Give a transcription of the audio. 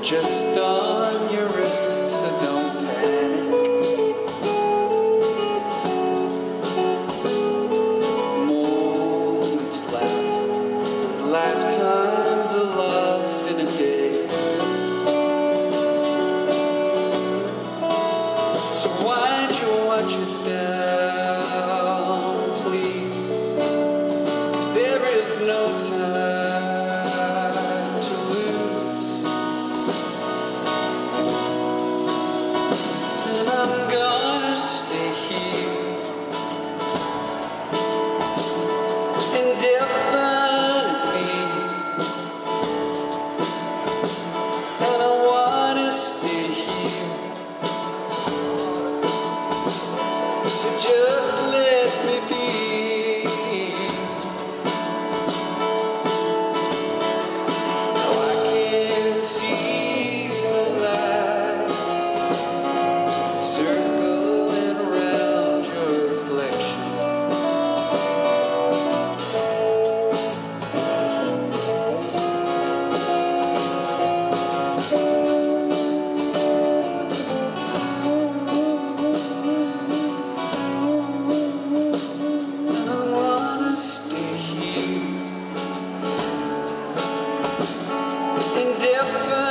just on your wrist, so don't panic. Moments last, lifetimes are lost in a day. So wind your watches down, please, 'cause there is no time to lose. And I'm gonna stay here indefinitely, and I wanna stay here. So just let me be. Now I can see the light circling around your reflection. Indefinitely.